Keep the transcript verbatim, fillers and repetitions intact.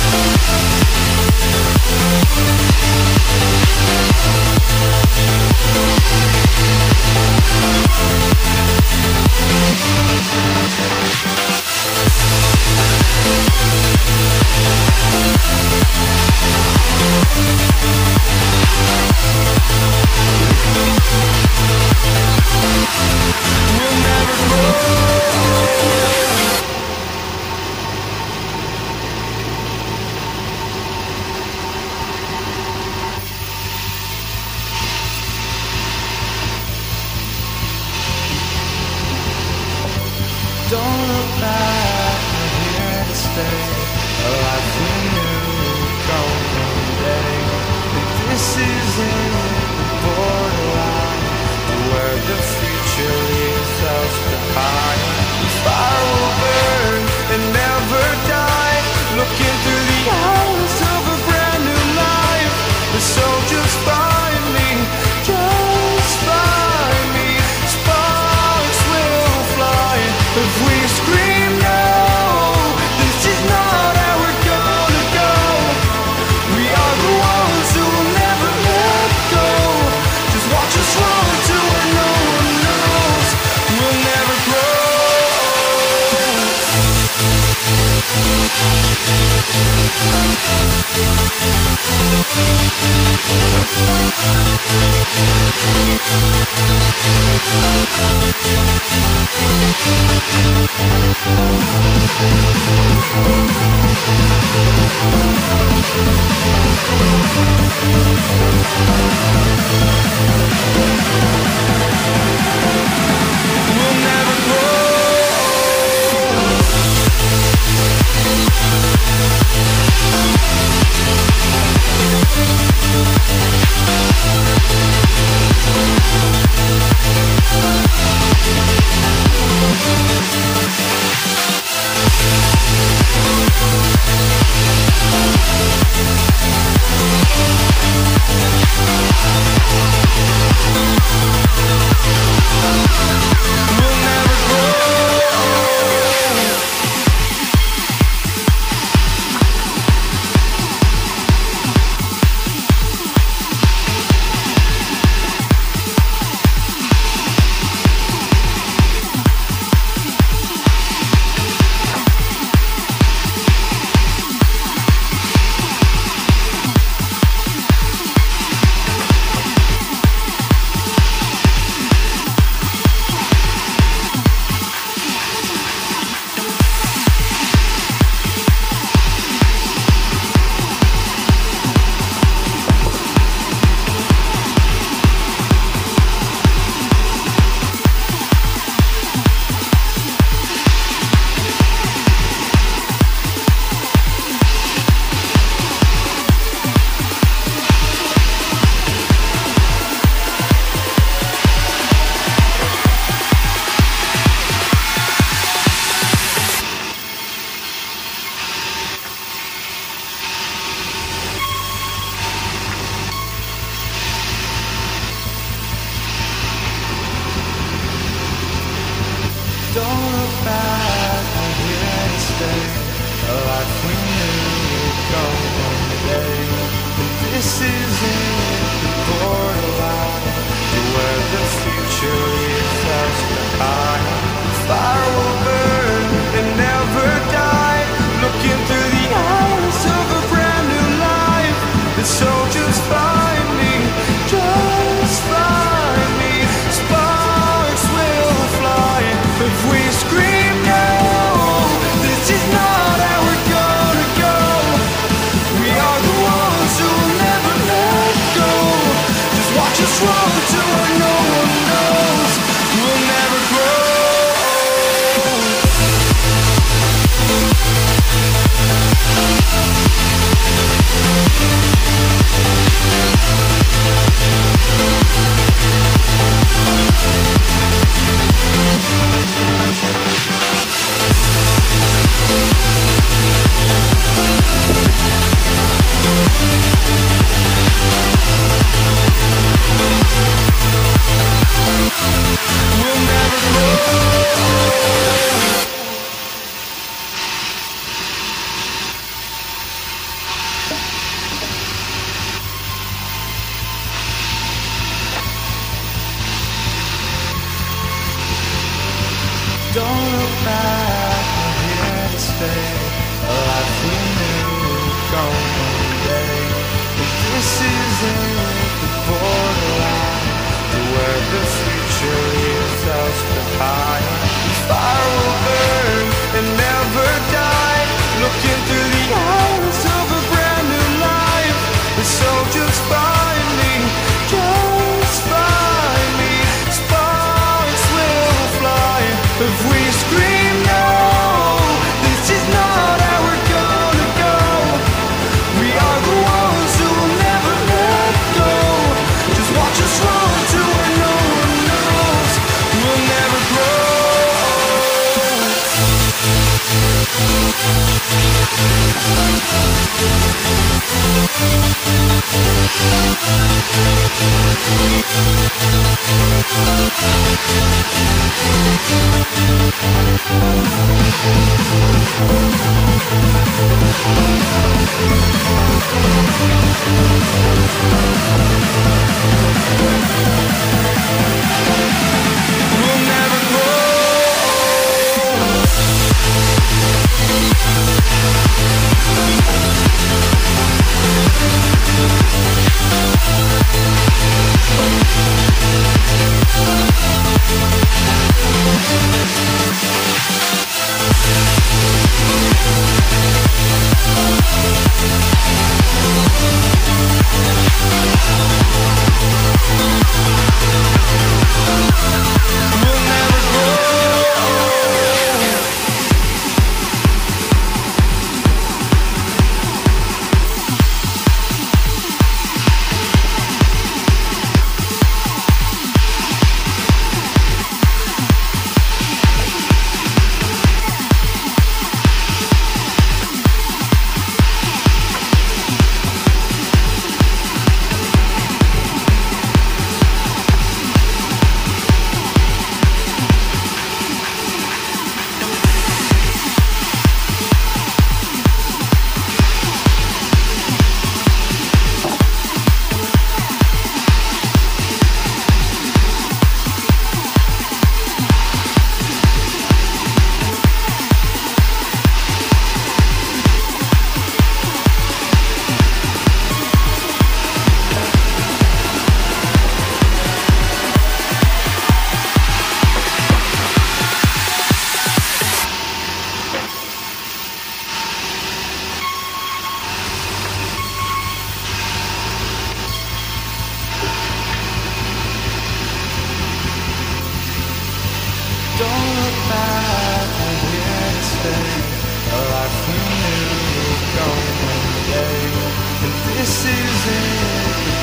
Don't look back, we're here to stay. A life we knew gone one day. But this is it, the borderline, where the future leaves us behind. The fire will burn and never die, looking through the eyes of a brand new life. So just find me, just find me. Sparks will fly if we scream no. This is not how we're gonna go. We are the ones who will never let go. Just watch us run to where no one knows. We'll never grow. We'll never grow. Don't look back, we're here to stay. A life we knew would go one day. And this is it, the borderline, where the future leaves us behind. The fire will burn and never die, looking through the eyes of a brand new life. And so just find me, just find me. Sparks will fly if we scream no. This is not how we're gonna go. We are the ones who will never let go. Just watch us run to where no one knows. isn't the borderline to where the future leaves us behind. The fire will burn and never die, looking through the eyes of a brand new life. And so just find me, just find me. Sparks will fly if we scream no. This is not how we're gonna go. We are the ones who will never let go. Just watch us run to where no one knows. We'll never grow. We'll never grow. Don't look back, we're here to stay. A life we knew would come one day. And this isn't